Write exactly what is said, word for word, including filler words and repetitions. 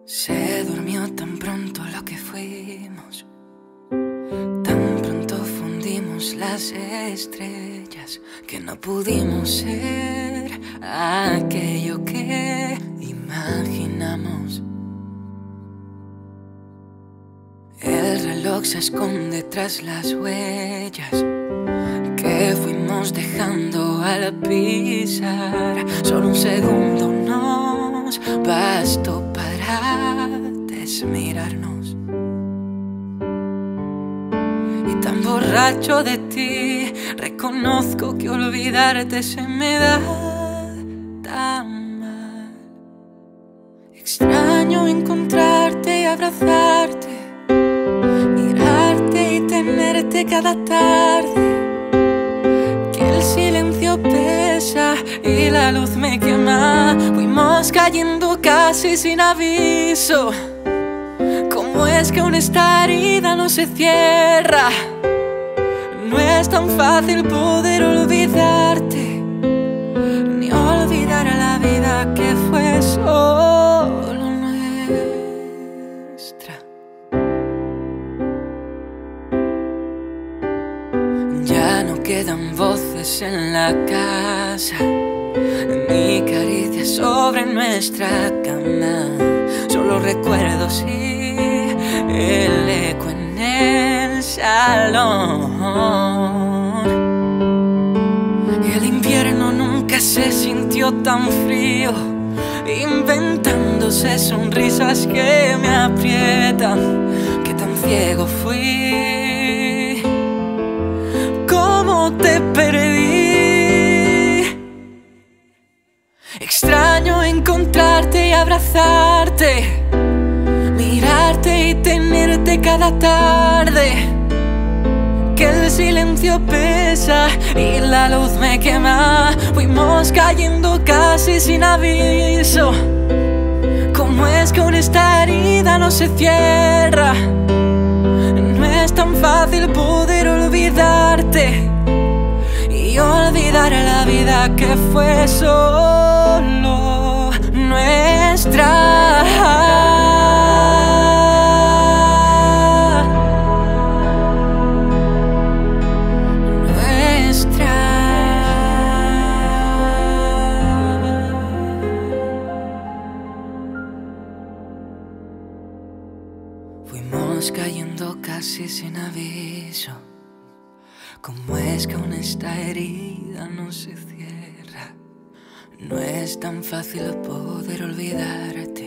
Se durmió tan pronto lo que fuimos, tan pronto fundimos las estrellas, que no pudimos ser aquello que imaginamos. El reloj se esconde tras las huellas que fuimos dejando al pisar. Solo un segundo nos bastó para desmirarnos. Y tan borracho de ti, reconozco que olvidarte se me da tan mal. Extraño encontrarte y abrazarte, mirarte y tenerte cada tarde. El silencio pesa y la luz me quema. Fuimos cayendo casi sin aviso. ¿Cómo es que aún esta herida no se cierra? No es tan fácil poder olvidarte, ni olvidar a la vida que fue solo nuestra. Ya no quedan voces en la casa, ni caricias sobre nuestra cama. Solo recuerdos y el eco en el salón. El invierno nunca se sintió tan frío, inventándose sonrisas que me aprietan. Que tan ciego fui, cómo te perdí. Extraño encontrarte y abrazarte, mirarte y tenerte cada tarde. Que el silencio pesa y la luz me quema. Fuimos cayendo casi sin aviso. ¿Cómo es que aún esta herida no se cierra? No es tan fácil poder olvidarte y olvidar a la vida que fue solo nuestra. Nuestra. Fuimos cayendo casi sin aviso. ¿Cómo es que aún esta herida no se cierra? No es tan fácil poder olvidarte